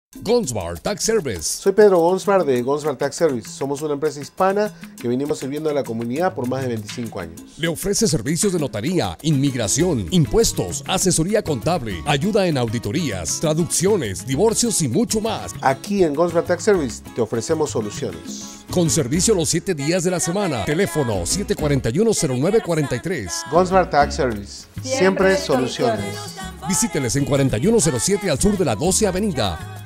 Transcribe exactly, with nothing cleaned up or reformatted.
Gonsvar Tax Service. Soy Pedro Gonsvar de Gonsvar Tax Service. Somos una empresa hispana que venimos sirviendo a la comunidad por más de veinticinco años. Le ofrece servicios de notaría, inmigración, impuestos, asesoría contable, ayuda en auditorías, traducciones, divorcios y mucho más. Aquí en Gonsvar Tax Service te ofrecemos soluciones. Con servicio los siete días de la semana. Teléfono siete cuatro uno, cero nueve cuatro tres. Gonsvar Tax Service. Siempre, Siempre soluciones. Visíteles en cuarenta y uno cero siete al sur de la doce Avenida.